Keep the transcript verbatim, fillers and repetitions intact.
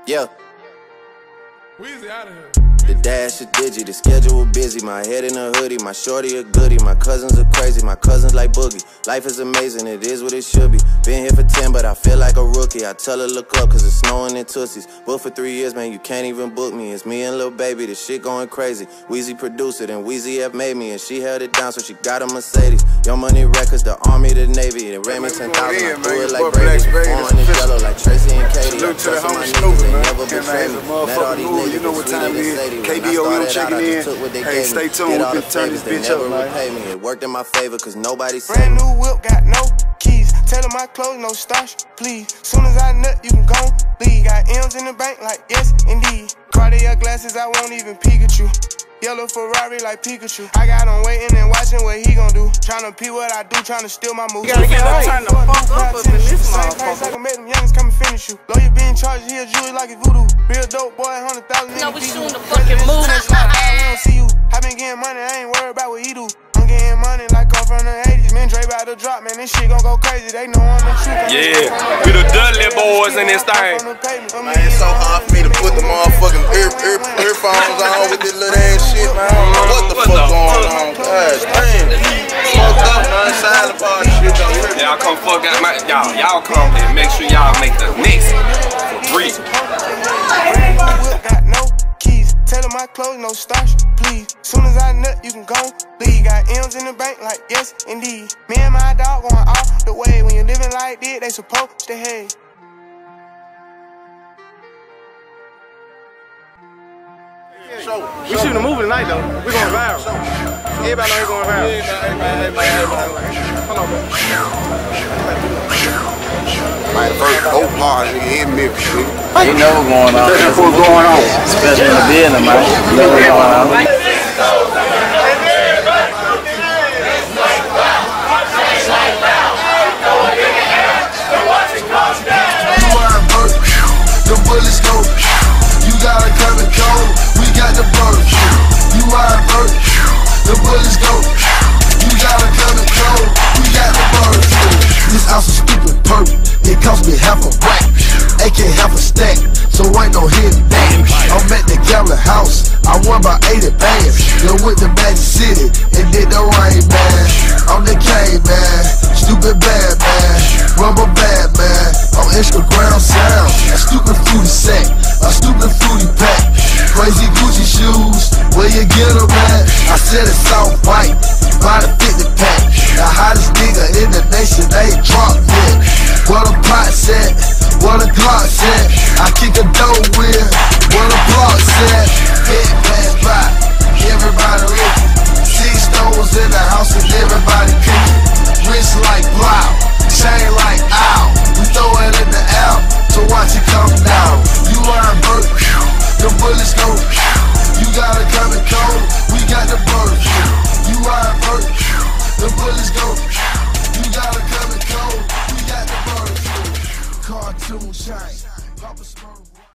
Yeah. Weezy out of here. The dash is digi, the schedule busy. My head in a hoodie, my shorty a goodie. My cousins are crazy, my cousins like Boogie. Life is amazing, it is what it should be. Been here for ten, but I feel like a rookie. I tell her look up, cause it's snowing in Tootsies. But for three years, man, you can't even book me. It's me and Lil Baby, the shit going crazy. Weezy produced it, and Weezy F made me. And she held it down, so she got a Mercedes. Young Money Records, the Army, the Navy. They ran me ten thousand, I threw it like Brady. Orange and yellow like Tracy and Katie. Salute to the homie Snoop, man. Can't name a motherfucking move. You know what time it is. K D O M checking in. Hey, stay tuned. We can turn this bitch up, man. It worked in my favor, cause nobody said. Brand new whip, got no keys. Tell them my clothes, no starch, please. Soon as I nut, you can go leave. Got M's in the bank, like yes, indeed. Cartier glasses, I won't even peek at you. Yellow Ferrari like Pikachu. I got him waiting and watching what he gon' do. Tryna pee what I do, tryna steal my moves. You gotta get up, turn the fuck up up in this motherfucker. I can make them youngins come and finish you. Lawyer being charged, he a jewelry like a voodoo. Real dope boy, hundred thousand. No, we shooting the fucking move. We don't see you. I been getting money, I ain't worried about what he do. I'm getting money like I'm from the eighties. Man, Dre about to drop, man. This shit gon' go crazy. They know I'm the truth. Yeah, we the Dudley boys in this thing. Man, it's so hard for me to put the motherfucking ear, ear, earphones on with this little ass shit, man. I don't know what the What fuck the going fuck? on. Gosh, damn. Fucked up, man. Silent party shit, though. Y'all come fuck out my y'all. Y'all come and make sure y'all make the next for free. Got no keys. Tell them my clothes, no starch, please. Soon as I nut, you can go leave. Got M's in the bank, like yes, indeed. Me and my dog going all the way. When you living like this, they supposed to hate. We shooting a movie tonight though. We going viral. Everybody know we going viral. Hold on, bro. Man, first dope party nigga in Memphis, nigga. You know what's going on. That's what's going on. Especially in the business, man. You know what's going on. The bullets go. You gotta come and go. We got the bird. You are a bird. The bullets go. You gotta come and go. We got the bird. This house is stupid purple. It cost me half a rack. A K half a stack. So ain't no hidden damn. I'm at the gambling house. I won by eighty bands. Then went to Magic City and did the rain man. I'm the K man. Stupid bad man. Rubber bad man. On Instagram sound. A stupid fruity sack. A stupid fruity pack. Crazy Gucci shoes. Where you get them at? I said it's all white. Buy the fifty pack. The hottest nigga in the nation. They ain't dropped yet. Where the pot's at? Where the Glock's at? I kick a dough with. Where the block's at? Head pass by. Everybody looking. Six stones in the house and everybody cooking. Wrist like blow. Chain like ow. We throw it in the air. So watch it come down. You are a bird. The bullets go. You gotta come and go. We got the bird. You are a bird. The bullets go. You gotta come and go. We got the bird. Cartoon shine.